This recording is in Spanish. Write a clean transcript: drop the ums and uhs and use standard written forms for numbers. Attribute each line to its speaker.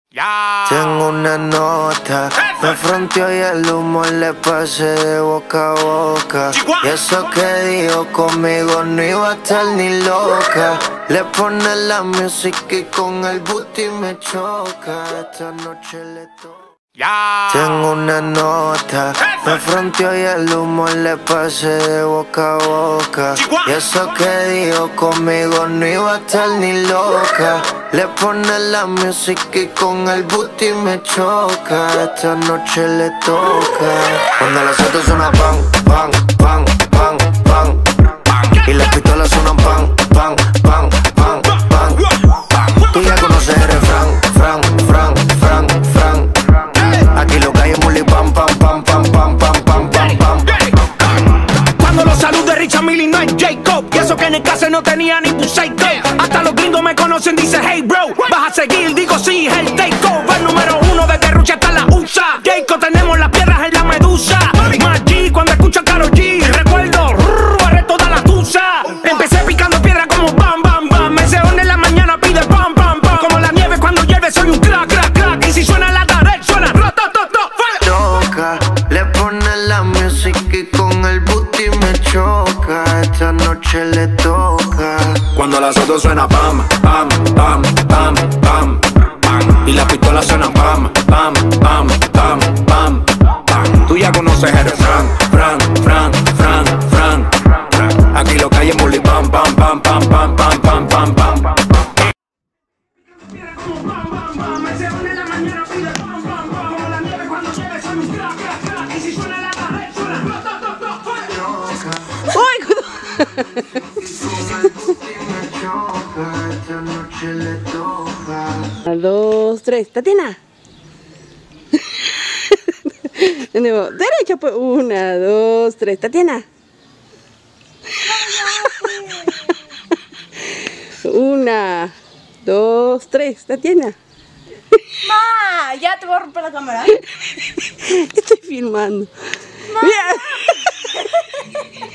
Speaker 1: Ya.
Speaker 2: Tengo una nota, me fronteó y el humo le pasé de boca a boca. Y eso que dijo conmigo no iba a estar ni loca. Le pone la música y con el booty me choca. Esta noche le toca.
Speaker 1: Ya.
Speaker 2: Tengo una nota, me fronteó y el humo le pasé de boca a boca. Y eso que dijo conmigo no iba a estar ni loca. Le pone la música y con el booty me choca. Esta noche le toca. Cuando las autos suenan pan, pan, pan, pan, pan, y las pistolas suenan pan, pan, pan, pan, pan. Tú ya conoces el refrán, fran, fran, fran, fran. Aquí lo que hay es muli pam, pam, pam, pam, pam, pam, pam, pam, pam.
Speaker 3: Cuando los saludos de Richard Mille no es Jacob. Y eso que en el caso no tenía ni buceito. Hasta los gringos me conocen, dice hey bro. Vas a seguir, digo sí, es el takeover. Número 1 desde Rucha hasta la USA. Jacob, tenemos las piedras en la medusa. Más G cuando escucho a Karol G. Recuerdo, barré toda la tusa. Empecé picando piedra como bam, bam, bam. Me se en la mañana pide bam, bam, bam. Como la nieve cuando llueve soy un crack, crack, crack. Y si suena la tarde, suena
Speaker 2: Toca, le pone la música y con el booty me choca. Esta noche le toca.
Speaker 3: Cuando las autos suena pam, pam, pam, pam, pam, pam. Y las pistolas suenan pam, pam, pam, pam, pam, pam. Tú ya conoces el refrán, fran, fran, fran, fran, fran. Aquí lo que hay es muli pam, pam, pam, pam, pam, pam, pam, pam, pam.
Speaker 4: Dos, tres, Tatiana. De nuevo, derecha pues. 1, 2, 3, Tatiana. 1, 2, 3, Tatiana.
Speaker 5: Ma, ya te voy a romper la cámara.
Speaker 4: Estoy filmando.
Speaker 5: Ma.